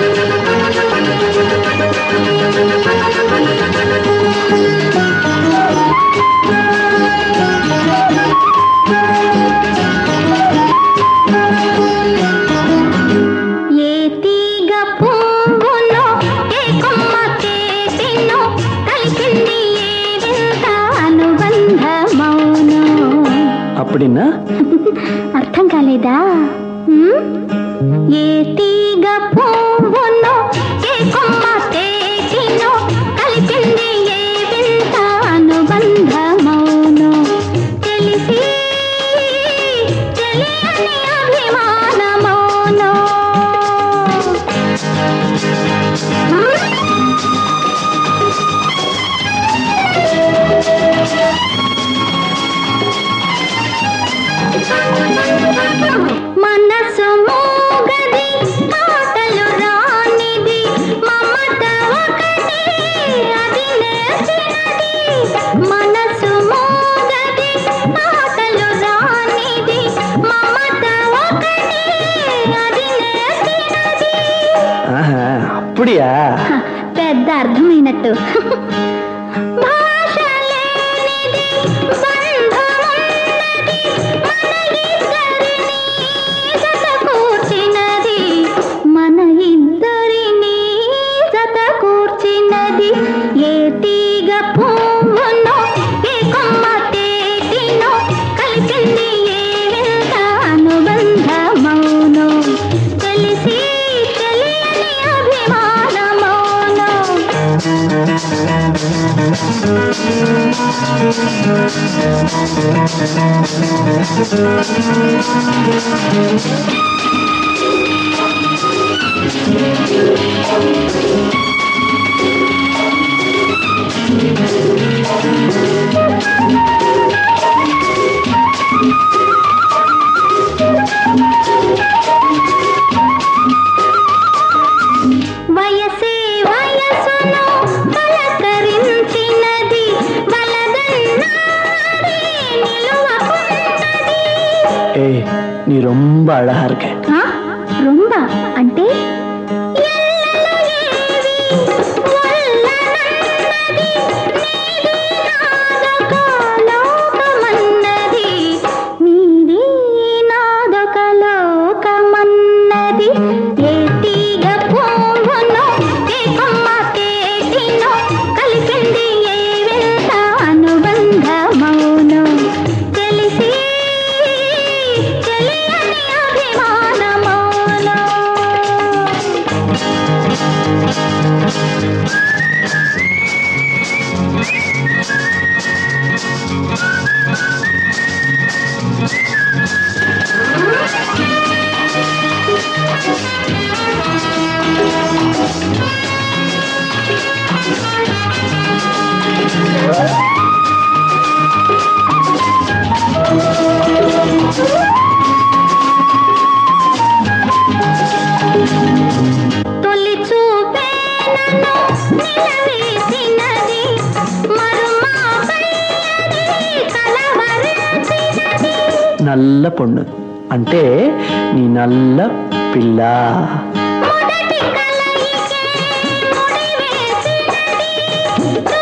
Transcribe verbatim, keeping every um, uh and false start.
అప్పుడిన్నా అర్థం కాలేదా? ఏ తీగ పువ్వునో ఏ కొమ్మ తేటినో కలిసింది ఏ వింత అనుబంధమౌనో తెలిసి తెలియని అభిమానమౌనో మనసు మోగది మాటలు రానిది మమత ఒకటి అది నేర్చినది మనసు మోగది మాటలు రానిది మమత ఒకటి అది నేర్చినది. అప్పుడియా పెద్ద అర్థమైనట్టు. ఏ తీగ పువ్వునో ఏ కొమ్మ తేటినో కలిసింది ఏ వింత అనుబంధమౌనో తెలిసి తెలియని అభిమానమౌనో. వయసే వయసును పలకరించినది వలదన్నాడే నిలువకున్నది. ఏ నీ రొంబ అழகா இருக்க. రొంబ అంటే తొలి చూపే నన్ను నిలవేసినది మరుమాపై కలవరించినది. నల్ల పొన్ను అంటే నీ నల్ల పిల్ల. మొదటి కలయికే ముడివేసినది